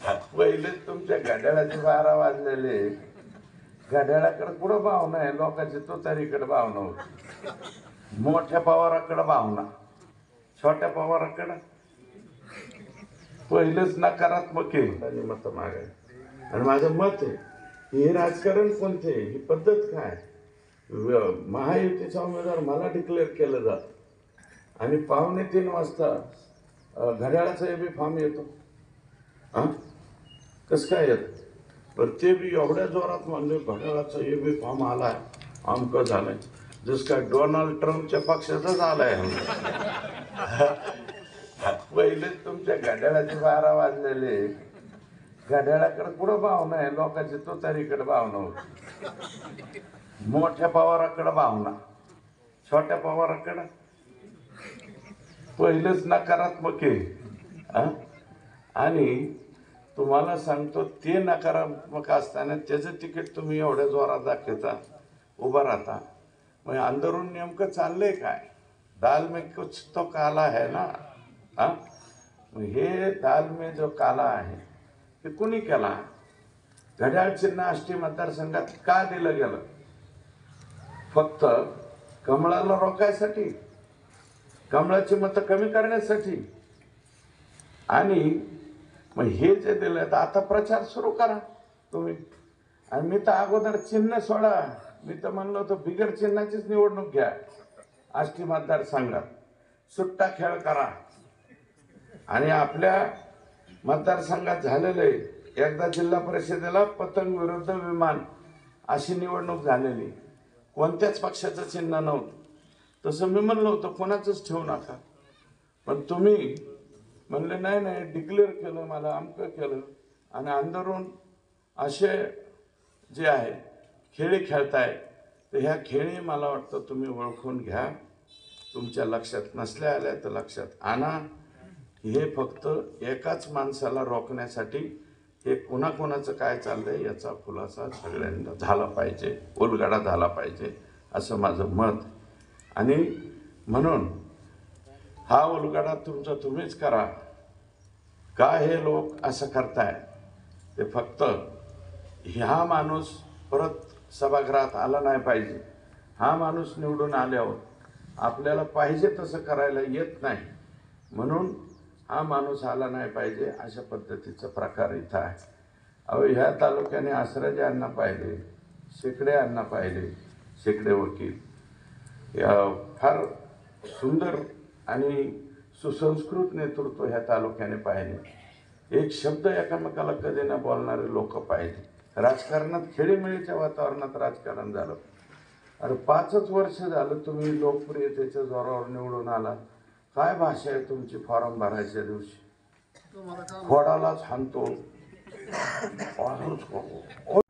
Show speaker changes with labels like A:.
A: पहिले तुमच्या घड्याळाचे 12 वाजलेले. घड्याळाकडे कुठं भावना आहे, लोकांची तुतारीकडे भावना होती. मोठ्या पवाराकडे भावना, छोट्या पवाराकडे पहिलेच नकारात्मक आहे मत मागाय. आणि माझं मत आहे हे राजकारण कोणते, ही पद्धत काय. महायुतीचा उमेदवार मला डिक्लेअर केलं जात आणि 2:45 वाजता घड्याळाचा एबी फॉर्म येतो. कसं काय येत, पण ते बी एवढ्या जोरात म्हणजे घड्याळाचा एबी फॉर्म आलाय, अमकं झालंय, जस काय डोनाल्ड ट्रम्पच्या पक्षाचाच आलाय. पहिले तुमच्या घड्याळाचे 12 वाजलेले. घड्याळाकडे कुठं भावना आहे, लोकांची तुतारीकडे भावना होती. मोठ्या पवाराकडे भावना, छोट्या पवाराकडे पहिलेच नकारात्मक आहे. आणि तुम्हाला सांगतो ते नकारात्मक असताना त्याचं तिकीट तुम्ही एवढ्या जोरात दाखवता, उभा राहता. मग अंदरून नेमकं चाललंय काय. दाल में कुछ तो काला है ना. हे दाल में जो काला आहे ते कुणी केला. घड्याळ चिन्ह आष्टी मतदारसंघात का दिलं गेलं, फक्त कमळाला रोखायसाठी, कमळाची मतं कमी करण्यासाठी. आणि मग हे जे दिलं तर आता प्रचार सुरू करा तुम्ही. आणि मी तर अगोदर चिन्ह सोडा, मी तर म्हणलो होतो बिगर चिन्हाचीच निवडणूक घ्या. आष्टी मतदारसंघात सुट्टा खेळ करा. आणि आपल्या मतदारसंघात झालेले एकदा जिल्हा परिषदेला पतंग विरुद्ध विमान अशी निवडणूक झालेली, कोणत्याच पक्षाचं चिन्ह नव्हतं. तसं मी म्हणलं होतं कोणाचंच ठेवू नका, पण तुम्ही म्हणले नाही नाही डिक्लेअर केलं, मला अमकं केलं. आणि अंदरून असे जे आहे खेळी खेळताय, तर ह्या खेळी मला वाटतं तुम्ही ओळखून घ्या. तुमच्या लक्षात नसल्या आल्या तर लक्षात आणा. हे फक्त एकाच माणसाला रोखण्यासाठी हे कोणाकोणाचं काय चाललंय याचा खुलासा सगळ्यांना झाला पाहिजे, उलगडा झाला पाहिजे, असं माझं मत. आणि म्हणून हा उलगडा तुमचा तुम्हीच करा. का हे लोक असं करताय, ते फक्त हा माणूस परत सभागृहात आला नाही पाहिजे. हा माणूस निवडून आल्यावर आपल्याला पाहिजे तसं करायला येत नाही, म्हणून हा माणूस आला नाही पाहिजे, अशा पद्धतीचा प्रकार इथं आहे. अहो ह्या तालुक्याने आसराजे अण्णा पाहिले, शेकडे अण्णा पाहिले, शेकडे वकील, फार सुंदर आणि सुसंस्कृत नेतृत्व ह्या तालुक्याने पाहिले. एक शब्द एकामेकाला कधी न बोलणारे लोक पाहिले. राजकारणात खेळीमेळीच्या वातावरणात राजकारण झालं. अरे 5च वर्ष झालं तुम्ही लोकप्रियतेच्या जोरावर निवडून आला. काय भाषा आहे तुमची फॉर्म भरायच्या दिवशी, खोडालाच हाणतो.